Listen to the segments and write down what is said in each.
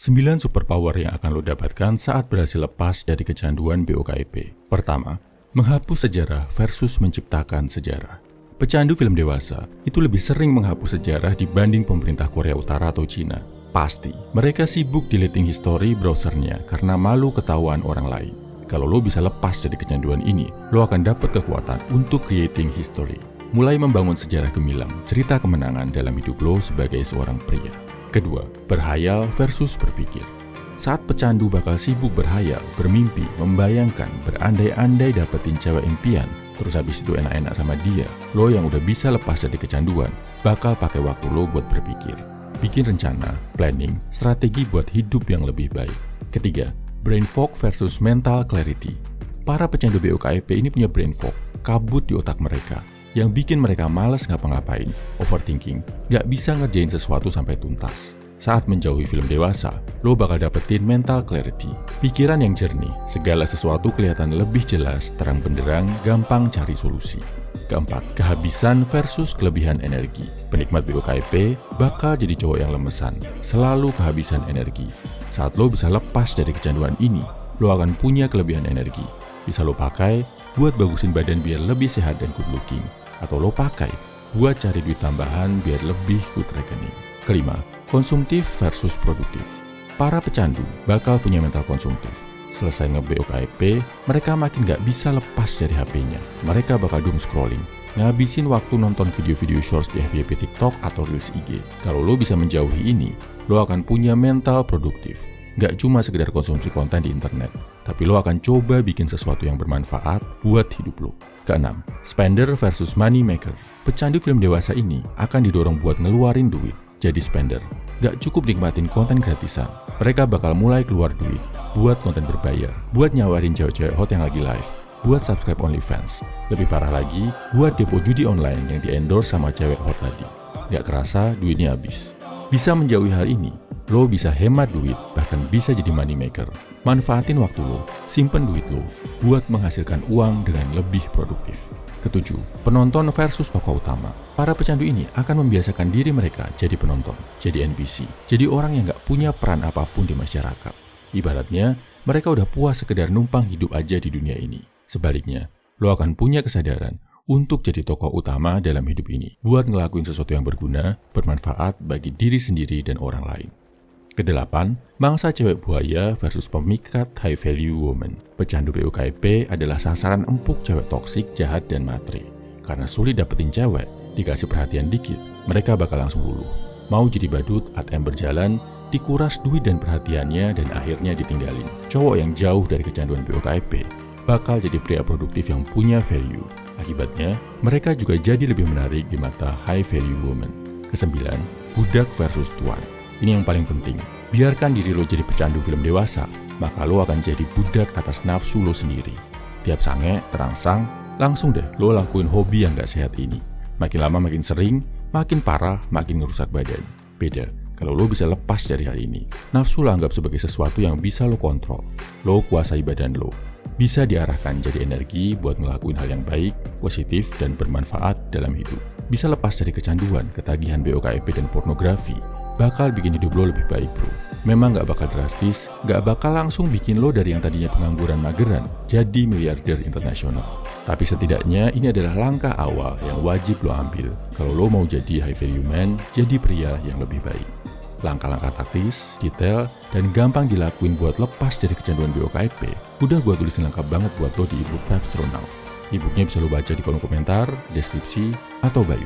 9 superpower yang akan lo dapatkan saat berhasil lepas dari kecanduan BOKIP. Pertama, menghapus sejarah versus menciptakan sejarah. Pecandu film dewasa itu lebih sering menghapus sejarah dibanding pemerintah Korea Utara atau Cina. Pasti, mereka sibuk deleting history browsernya karena malu ketahuan orang lain. Kalau lo bisa lepas dari kecanduan ini, lo akan dapat kekuatan untuk creating history. Mulai membangun sejarah gemilang, cerita kemenangan dalam hidup lo sebagai seorang pria. Kedua, berhayal versus berpikir. Saat pecandu bakal sibuk berhayal, bermimpi, membayangkan, berandai-andai dapetin cewek impian, terus habis itu enak-enak sama dia, lo yang udah bisa lepas dari kecanduan, bakal pakai waktu lo buat berpikir. Bikin rencana, planning, strategi buat hidup yang lebih baik. Ketiga, brain fog versus mental clarity. Para pecandu BOKIP ini punya brain fog, kabut di otak mereka, yang bikin mereka malas ngapa-ngapain, overthinking, gak bisa ngerjain sesuatu sampai tuntas. Saat menjauhi film dewasa, lo bakal dapetin mental clarity, pikiran yang jernih, segala sesuatu kelihatan lebih jelas, terang benderang, gampang cari solusi. Keempat, kehabisan versus kelebihan energi. Penikmat BOKIP bakal jadi cowok yang lemesan, selalu kehabisan energi. Saat lo bisa lepas dari kecanduan ini, lo akan punya kelebihan energi. Bisa lo pakai buat bagusin badan biar lebih sehat dan good looking. Atau lo pakai buat cari duit tambahan biar lebih good rekening. Kelima, konsumtif versus produktif. Para pecandu bakal punya mental konsumtif. Selesai nge-BOKIP, mereka makin gak bisa lepas dari HP-nya. Mereka bakal doom scrolling, ngabisin waktu nonton video-video shorts di FYP TikTok atau Reels IG. Kalau lo bisa menjauhi ini, lo akan punya mental produktif. Gak cuma sekedar konsumsi konten di internet, tapi lo akan coba bikin sesuatu yang bermanfaat buat hidup lo. Keenam, spender versus money maker. Pecandu film dewasa ini akan didorong buat ngeluarin duit, jadi spender. Gak cukup nikmatin konten gratisan, mereka bakal mulai keluar duit buat konten berbayar, buat nyawarin cewek-cewek hot yang lagi live, buat subscribe OnlyFans. Lebih parah lagi, buat depo judi online yang di-endorse sama cewek hot tadi. Gak kerasa duitnya habis. Bisa menjauhi hal ini, lo bisa hemat duit, bahkan bisa jadi money maker. Manfaatin waktu lo, simpen duit lo, buat menghasilkan uang dengan lebih produktif. Ketujuh, penonton versus tokoh utama. Para pecandu ini akan membiasakan diri mereka jadi penonton, jadi NPC, jadi orang yang gak punya peran apapun di masyarakat. Ibaratnya, mereka udah puas sekedar numpang hidup aja di dunia ini. Sebaliknya, lo akan punya kesadaran untuk jadi tokoh utama dalam hidup ini, buat ngelakuin sesuatu yang berguna, bermanfaat bagi diri sendiri dan orang lain. Kedelapan, mangsa cewek buaya versus pemikat high value woman. Pecandu BOKIP adalah sasaran empuk cewek toksik, jahat, dan matre. Karena sulit dapetin cewek, dikasih perhatian dikit, mereka bakal langsung luluh. Mau jadi badut, ATM berjalan, dikuras duit dan perhatiannya, dan akhirnya ditinggalin. Cowok yang jauh dari kecanduan BOKIP bakal jadi pria produktif yang punya value. Akibatnya, mereka juga jadi lebih menarik di mata high value woman. Kesembilan, budak versus tuan. Ini yang paling penting. Biarkan diri lo jadi pecandu film dewasa, maka lo akan jadi budak atas nafsu lo sendiri. Tiap sange, terangsang, langsung deh lo lakuin hobi yang gak sehat ini. Makin lama makin sering, makin parah, makin ngerusak badan. Beda kalau lo bisa lepas dari hal ini. Nafsu lo anggap sebagai sesuatu yang bisa lo kontrol. Lo kuasai badan lo. Bisa diarahkan jadi energi buat ngelakuin hal yang baik, positif, dan bermanfaat dalam hidup. Bisa lepas dari kecanduan, ketagihan BOKIP, dan pornografi. Bakal bikin hidup lo lebih baik, bro. Memang gak bakal drastis, gak bakal langsung bikin lo dari yang tadinya pengangguran mageran jadi miliarder internasional. Tapi setidaknya ini adalah langkah awal yang wajib lo ambil kalau lo mau jadi high value man, jadi pria yang lebih baik. Langkah-langkah taktis, detail, dan gampang dilakuin buat lepas dari kecanduan BOKIP udah gue tulisin lengkap banget buat lo di ebook Vibes to Now. Ebooknya bisa lo baca di kolom komentar, deskripsi, atau bio.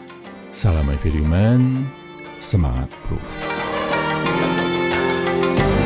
Salam high value man, semangat bro.